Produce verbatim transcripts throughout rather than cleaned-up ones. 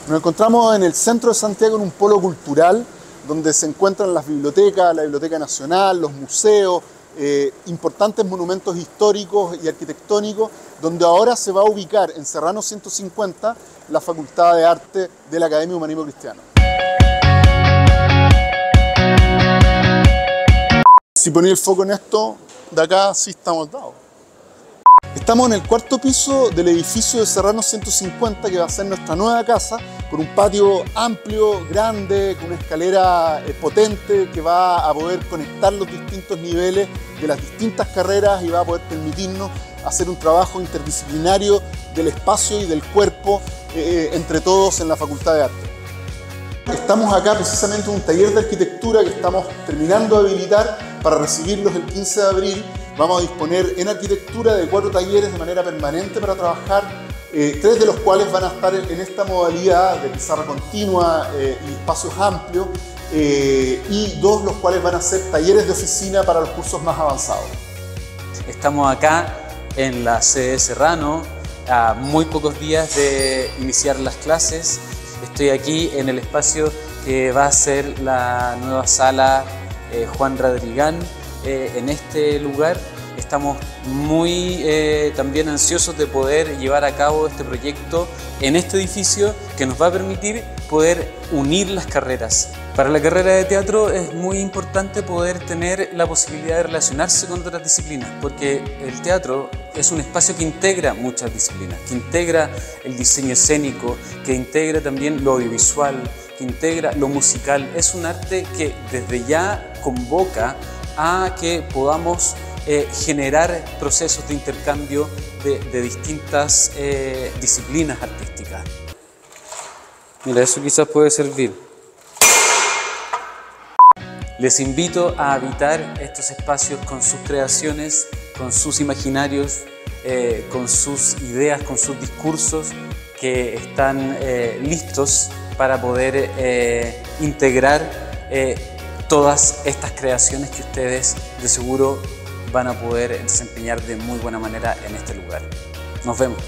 Nos encontramos en el centro de Santiago en un polo cultural donde se encuentran las bibliotecas, la Biblioteca Nacional, los museos, eh, importantes monumentos históricos y arquitectónicos, donde ahora se va a ubicar en Serrano ciento cincuenta la Facultad de Arte de la Academia Humanismo Cristiano. Si ponía el foco en esto, de acá sí estamos dados. Estamos en el cuarto piso del edificio de Serrano ciento cincuenta, que va a ser nuestra nueva casa, con un patio amplio, grande, con una escalera eh, potente que va a poder conectar los distintos niveles de las distintas carreras y va a poder permitirnos hacer un trabajo interdisciplinario del espacio y del cuerpo eh, entre todos en la Facultad de Arte. Estamos acá precisamente en un taller de arquitectura que estamos terminando de habilitar para recibirlos el quince de abril. Vamos a disponer en arquitectura de cuatro talleres de manera permanente para trabajar, eh, tres de los cuales van a estar en, en esta modalidad de pizarra continua eh, y espacios amplios, eh, y dos los cuales van a ser talleres de oficina para los cursos más avanzados. Estamos acá en la sede de Serrano, a muy pocos días de iniciar las clases. Estoy aquí en el espacio que va a ser la nueva sala eh, Juan Radrigán. Eh, en este lugar estamos muy eh, también ansiosos de poder llevar a cabo este proyecto en este edificio que nos va a permitir poder unir las carreras. Para la carrera de teatro es muy importante poder tener la posibilidad de relacionarse con otras disciplinas, porque el teatro es un espacio que integra muchas disciplinas, que integra el diseño escénico, que integra también lo audiovisual, que integra lo musical. Es un arte que desde ya convoca a que podamos eh, generar procesos de intercambio de, de distintas eh, disciplinas artísticas. Mira, eso quizás puede servir. Les invito a habitar estos espacios con sus creaciones, con sus imaginarios, eh, con sus ideas, con sus discursos que están eh, listos para poder eh, integrar eh, todas estas creaciones que ustedes de seguro van a poder desempeñar de muy buena manera en este lugar. Nos vemos.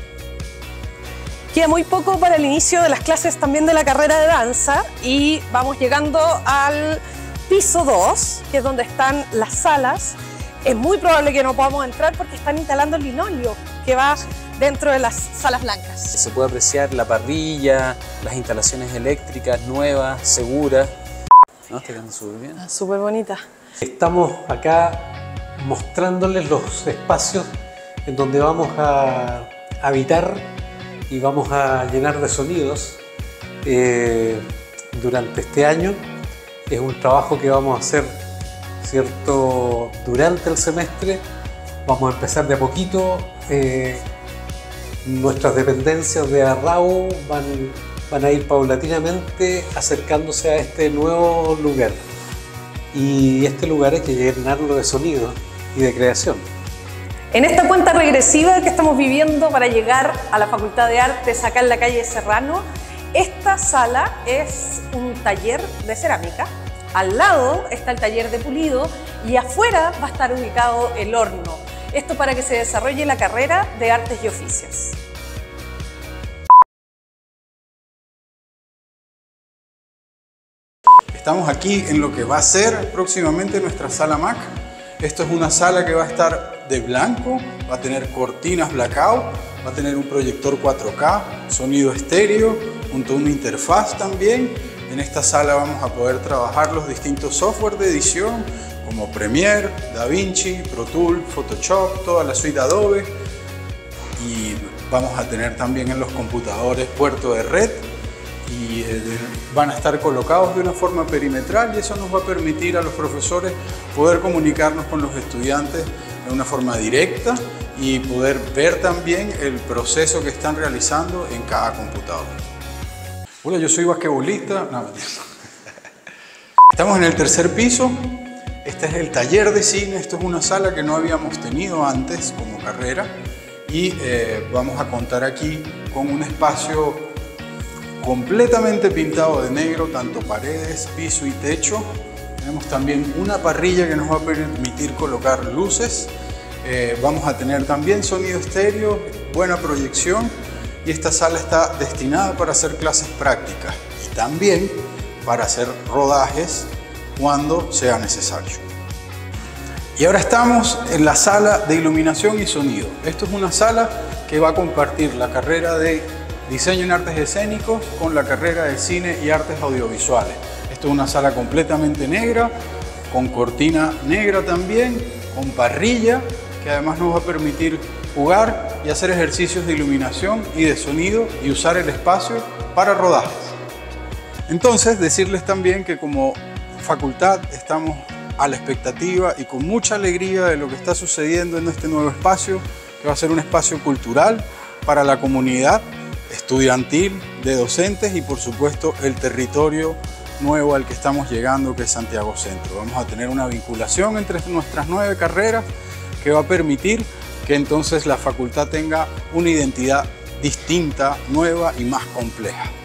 Queda muy poco para el inicio de las clases también de la carrera de danza y vamos llegando al piso dos, que es donde están las salas. Es muy probable que no podamos entrar porque están instalando el linóleo que va dentro de las salas blancas. Se puede apreciar la parrilla, las instalaciones eléctricas nuevas, seguras. ¿No? Está quedando súper bien. Ah, súper bonita. Estamos acá mostrándoles los espacios en donde vamos a habitar y vamos a llenar de sonidos eh, durante este año. Es un trabajo que vamos a hacer, ¿cierto?, durante el semestre. Vamos a empezar de a poquito. Eh, nuestras dependencias de Arrau van, van a ir paulatinamente acercándose a este nuevo lugar. Y este lugar hay que llenarlo de sonido y de creación. En esta cuenta regresiva que estamos viviendo para llegar a la Facultad de Artes acá en la calle Serrano, esta sala es un taller de cerámica. Al lado está el taller de pulido y afuera va a estar ubicado el horno. Esto para que se desarrolle la carrera de Artes y Oficios. Estamos aquí en lo que va a ser próximamente nuestra sala Mac. Esto es una sala que va a estar de blanco, va a tener cortinas blackout, va a tener un proyector cuatro K, sonido estéreo, junto a una interfaz también. En esta sala vamos a poder trabajar los distintos software de edición como Premiere, DaVinci, Pro Tools, Photoshop, toda la suite Adobe. Y vamos a tener también en los computadores puerto de red y eh, van a estar colocados de una forma perimetral y eso nos va a permitir a los profesores poder comunicarnos con los estudiantes de una forma directa y poder ver también el proceso que están realizando en cada computador. Hola, yo soy basquetbolista. No, estamos en el tercer piso. Este es el taller de cine. Esto es una sala que no habíamos tenido antes como carrera y eh, vamos a contar aquí con un espacio completamente pintado de negro, tanto paredes, piso y techo. Tenemos también una parrilla que nos va a permitir colocar luces. Eh, vamos a tener también sonido estéreo, buena proyección y esta sala está destinada para hacer clases prácticas y también para hacer rodajes cuando sea necesario. Y ahora estamos en la sala de iluminación y sonido. Esto es una sala que va a compartir la carrera de diseño en artes escénicos con la carrera de cine y artes audiovisuales. Esto es una sala completamente negra, con cortina negra también, con parrilla, que además nos va a permitir jugar y hacer ejercicios de iluminación y de sonido y usar el espacio para rodajes. Entonces, decirles también que como facultad estamos a la expectativa y con mucha alegría de lo que está sucediendo en este nuevo espacio, que va a ser un espacio cultural para la comunidad estudiantil, de docentes y por supuesto el territorio nuevo al que estamos llegando, que es Santiago Centro. Vamos a tener una vinculación entre nuestras nueve carreras que va a permitir que entonces la facultad tenga una identidad distinta, nueva y más compleja.